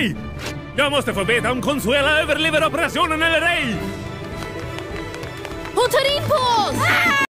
mig! Jag måste få veta om Consuela överlever operationen eller ej! Hon tar in på oss!